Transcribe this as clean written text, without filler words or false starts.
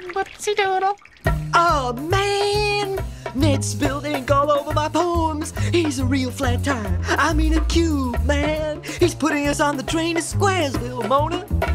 Whoopsie doodle. Oh, man! Ned spilled ink all over my poems. He's a real flat tire. I mean a cube, man. He's putting us on the train to Squaresville, Mona.